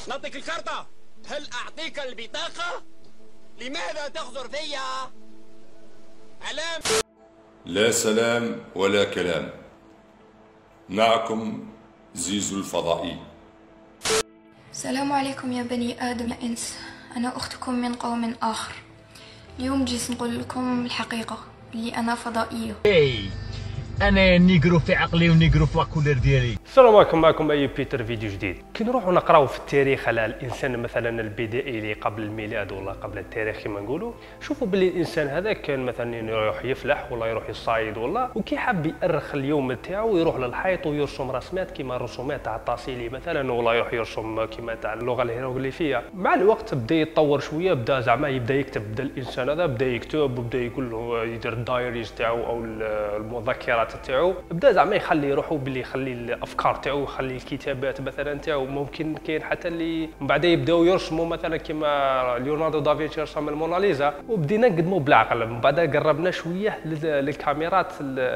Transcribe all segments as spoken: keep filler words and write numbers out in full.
نعطيك الكارتة. هل أعطيك البطاقة؟ لماذا تغزر فيا؟ علام. لا سلام ولا كلام. معكم زيزو الفضائي. السلام عليكم يا بني آدم يا إنس، أنا أختكم من قوم آخر. اليوم جيت نقول لكم الحقيقة اللي أنا فضائية. انا نيجرو في عقلي ونيجرو في لاكولير ديالي. السلام عليكم، معكم اي بيتر فيديو جديد. كي نروحوا نقراو في التاريخ على الانسان مثلا البدائي اللي قبل الميلاد ولا قبل التاريخ كما نقولوا، شوفوا باللي الانسان هذا كان مثلا يروح يفلح ولا يروح يصايد ولا، وكي حب يأرخ اليوم تاعو يروح للحيط ويرسم رسمات كيما الرسومات تاع الطاسيلي مثلا، ولا يروح يرسم كيما تاع اللغه الهيروغليفيه. مع الوقت بدا يتطور شويه، بدا زعما يبدا يكتب، بدا الانسان هذا بدا يكتب وبدا يقول له يدير الدايريز تاعو او المذكرات تاعو، بدا زعما يخلي روحو باللي يخلي الافكار تاعو، يخلي الكتابات مثلا تاعو. ممكن كاين حتى اللي من بعد يبداو يرسموا مثلا كيما ليوناردو دافنشي رسم الموناليزا، وبدينا نقدموا بالعقل. من بعد قربنا شويه للكاميرات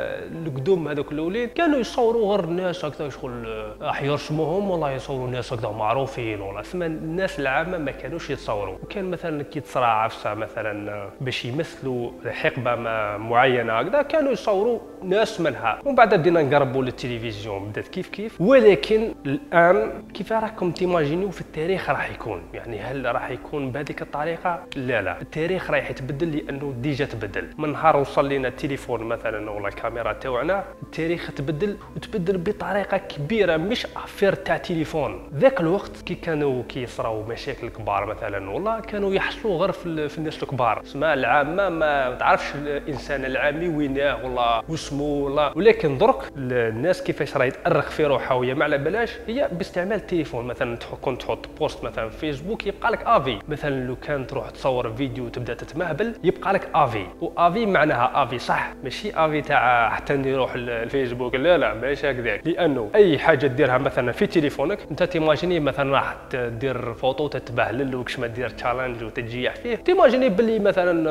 القدوم هذوك الاولين، كانوا يصوروا غير الناس هكذا شغل راح يرسموهم، والله يصوروا ناس هكذا معروفين ولا اسمها الناس العامه ما كانوش يتصوروا. وكان مثلا كي تصرى عفسه مثلا باش يمثلوا حقبه معينه هكذا، كانوا يصوروا ناس منها. ومن بعد بدينا نقربوا للتلفزيون، بدات كيف كيف. ولكن الان كيف راكم تيماجينيو في التاريخ راح يكون؟ يعني هل راح يكون بهذيك الطريقه؟ لا لا، التاريخ راح يتبدل، لانه ديجا تبدل من نهار وصل لنا التليفون مثلا ولا الكاميرا تاعنا. التاريخ تبدل وتبدل بطريقه كبيره، مش افير تاع تليفون. ذاك الوقت كي كانوا كيصراو مشاكل كبار مثلا والله، كانوا يحصلوا غير في, في الناس الكبار، اسمها العامه ما تعرفش الانسان العامي ويناه ولا واسمه ولا. ولكن درك الناس كيفاش راهي تأرخ في روحها وهي ما على بلاش، هي باستعمال التليفون. مثلا كنت تحط بوست مثلا في فيسبوك يبقى لك افي، مثلا لو كان تروح تصور فيديو وتبدا تتمهبل يبقى لك افي. وافي معناها افي صح، ماشي افي تاع حتى نروح الفيسبوك، لا لا ماشي هكذاك. لانه اي حاجه ديرها مثلا في تليفونك انت تيماجيني مثلا راح دير فوطو تتبهلل وكش ما دير تشالنج وتتجيح فيه، تيماجيني باللي مثلا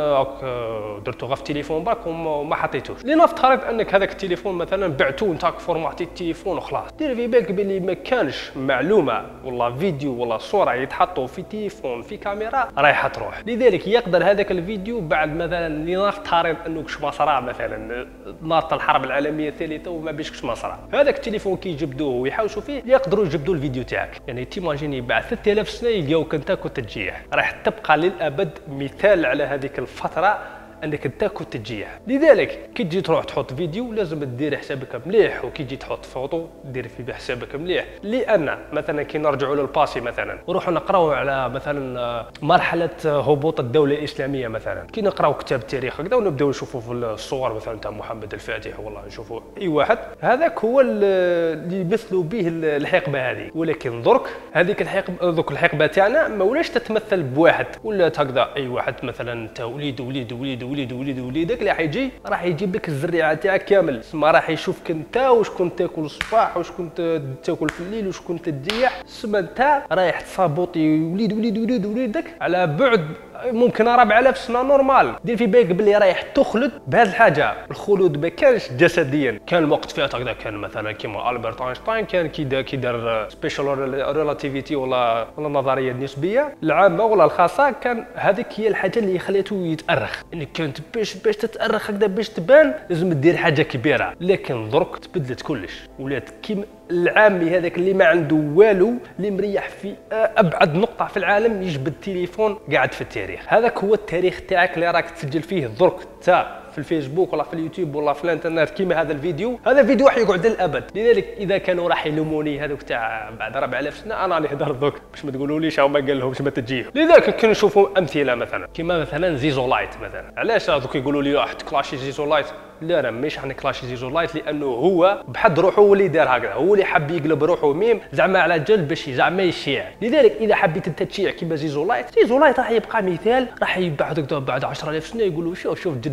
درتو غير في التليفون برك وما حطيتوش. لنفترض انك هذاك التليفون مثلا بعتو نتاك فورماتي التليفون وخلاص، دير في بالك بلي ما كانش معلومه ولا فيديو ولا صوره يتحطوا في تليفون في كاميرا رايحه تروح. لذلك يقدر هذاك الفيديو بعد مثلا لنفترض انه كش ما صرا مثلا ناط الحرب العالميه الثالثه وما بيش كش ما صرا، هذاك التليفون كي يجبدوه ويحوشوا فيه يقدروا يجبدوا الفيديو تاعك. يعني تيماجيني بعد ثلاثة آلاف سنه يلقاوك انت كنت تجيح، راح تبقى للابد مثال على هذيك الفتره انك انت كنت تجيح. لذلك كي تجي تروح تحط فيديو لازم تدير حسابك مليح، وكي تجي تحط فوطو دير في حسابك مليح. لان مثلا كي نرجعوا للباسي مثلا ونروحوا نقراو على مثلا مرحله هبوط الدوله الاسلاميه مثلا، كي نقراو كتاب التاريخ هكذا ونبداو نشوفوا في الصور مثلا تاع محمد الفاتح، والله نشوفوا اي واحد هذاك هو اللي يمثلوا به الحقبه هذه. ولكن درك هذيك الحقبه ذوك الحقبه تاعنا ما ولاش تتمثل بواحد، ولات هكذا اي واحد مثلا تا وليد وليد وليد وليد وليد وليدك اللي حيجي راح يجيب لك الزريعه تاعك كامل. تسمى راح يشوفك انت واش كنت تاكل الصباح واش كنت تاكل في الليل واش كنت تجيح. تسمى انت رايح تصابوطي وليد وليد وليد وليدك على بعد ممكن أربعة آلاف سنه نورمال. دير في بالك باللي رايح تخلد بهذه الحاجه. الخلود ما كانش جسديا، كان الوقت فيها هكذا، كان مثلا كيما البرت اينشتاين كان كي كي دار سبيشال ريلاتيفيتي ولا ولا النظريه النسبيه العامه ولا الخاصه، كان هذيك هي الحاجه اللي خليته يتأرخ. انك كانت باش باش تتأرخ هكذا باش تبان لازم دير حاجه كبيره. لكن درك تبدلت كلش، ولات كيما العامي هذاك اللي ما عنده والو، اللي مريح في ابعد نقطه في العالم يجبد التليفون قاعد في التاريخ. هذاك هو التاريخ تاعك اللي راك تسجل فيه درك تا في الفيسبوك ولا في اليوتيوب ولا في الانترنت. كيما هذا الفيديو، هذا الفيديو راح يقعد للابد. لذلك اذا كانوا راح يلوموني هذوك تاع بعد أربعة آلاف سنه، انا راني نهضر دوك باش ما تقولوليش هاو ما قال لهمش ما تجيهم. لذلك كي نشوفوا امثله مثلا كيما مثلا زيزو لايت مثلا. علاش هذوك يقولوا لي راح تكلاشي زيزو لايت؟ لا لا ماشي حنا كلاشي زيزو لايت، لانه هو بحد روحه هو اللي دار هكذا، هو اللي حب يقلب روحه ميم زعما على جل باش زعما يشيع. لذلك اذا حبيت انت تشيع كيما زيزو لايت، زيزو لايت راح يبقى مثال، راح بعد بعد عشرة آلاف سنه يقولوا شوف شوف جدك شحال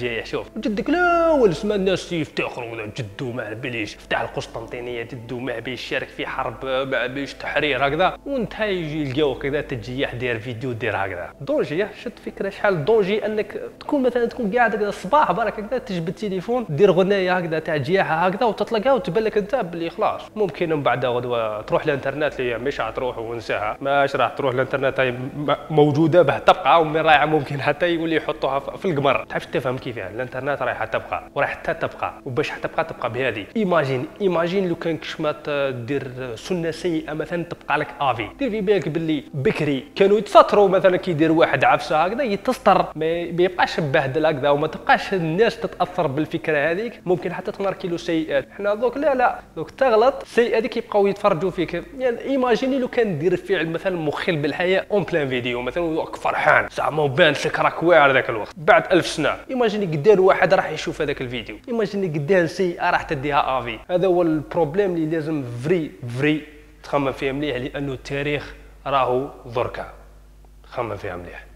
الجايح. شوف جدك الاول سما الناس يفتخروا جدو ما بليش فتح القسطنطينيه، جدو ما بيش شارك في حرب، ما بيش تحرير هكذا، وانت يجي يلقاوك كذا تجيح دير فيديو دير هكذا. دونجي شد فكره شحال دونجي انك تكون مثلا تكون قاعد هكذا الصباح برك هكذا تجبد التليفون دير غنايه هكذا تاع جياحه هكذا وتطلقها وتبان لك انت بلي خلاص ممكن من بعد غدوه تروح الانترنت اللي مش تروح ونساها، ماش راح تروح الانترنت هاي موجوده به تبقى، ومن رايحه ممكن حتى يولي يحطوها في القمر. تعرفش تفهم كيف يعني الانترنت رايحه تبقى وراح حتى تبقى، وباش تبقى تبقى بهذه. ايماجين ايماجين لو كان كشمات دير سنه سيئه مثلا تبقى لك افي، دير في بالك باللي بكري كانوا يتسطروا مثلا كي يدير واحد عفسه هكذا يتسطر ما يبقاش مبهدل هكذا وما تبقاش الناس تتاثر بالفكره هذيك، ممكن حتى تماركي له سيئات. حنا دوك لا لا دوك تغلط السيئات هذيك يبقاو يتفرجوا فيك. يعني ايماجيني لو كان دير فعل مثلا مخل بالحياه اون بلان فيديو مثلا وراك فرحان زعما بان لك راك واعر ذاك الوقت بعد ألف سنه، ايماجيني قدام واحد راح يشوف هذاك الفيديو، ايماجيني قدام سيئه راح تديها افي. هذا هو البروبليم اللي لازم فري فري تخمم فيه مليح، لانه التاريخ راهو دركا. خمم فيها مليح.